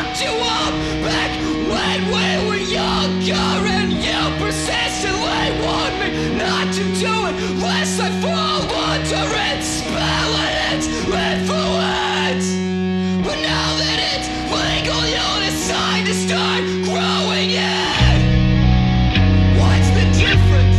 fucked you up back when we were younger, and you persistently want me not to do it lest I fall under its spell and its influence. But now that it's legal, you'll decide to start growing it. What's the difference?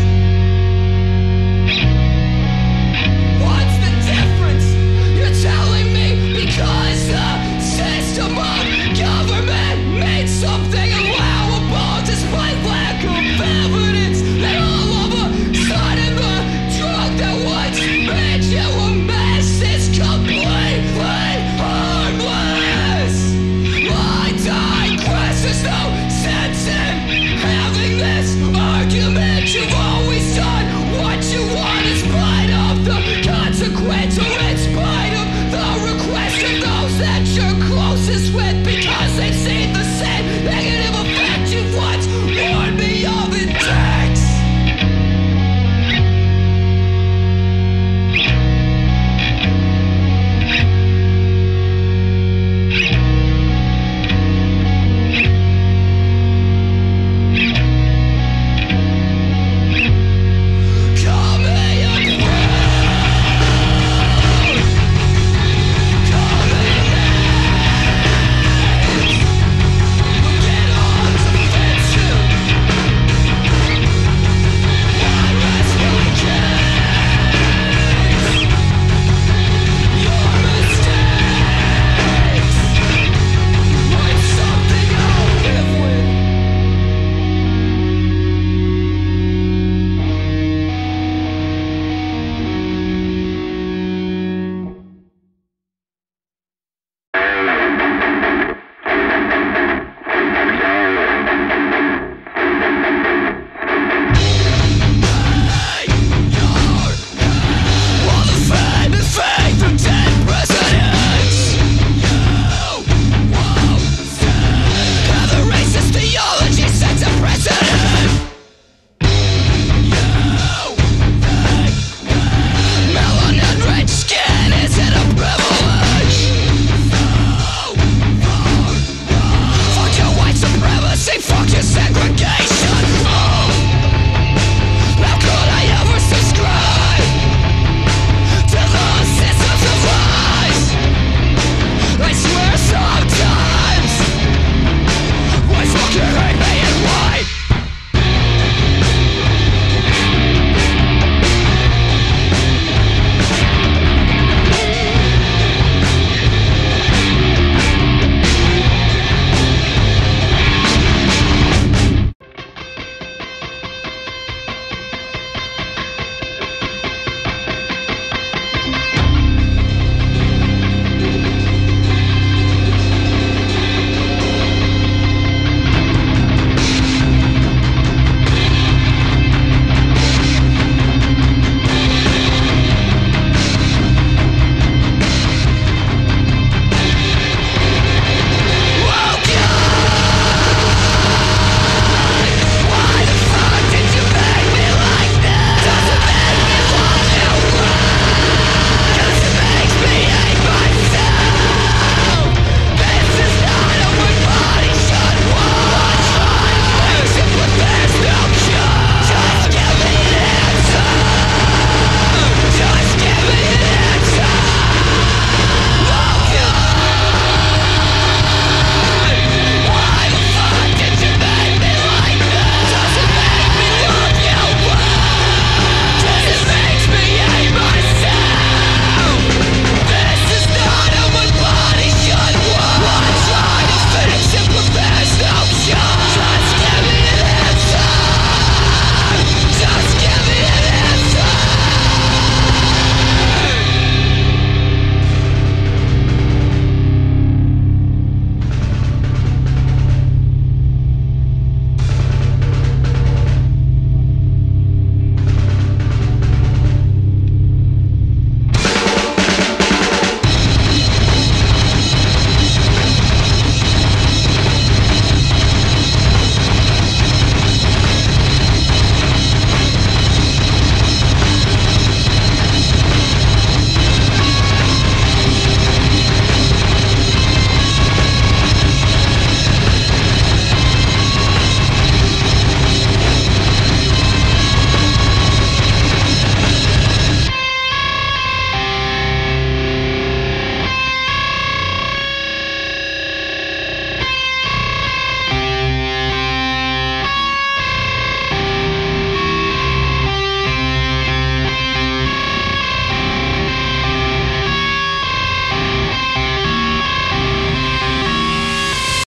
What's the difference? You're telling me because the system of government made something allowable despite lack of evidence, that all of a sudden the drug that once made you a mess is completely harmless. I digress, there's no sense in having this argument. You've always done what you want in spite of the consequence, or in spite of the request of those that you're closest with, because they've seen the same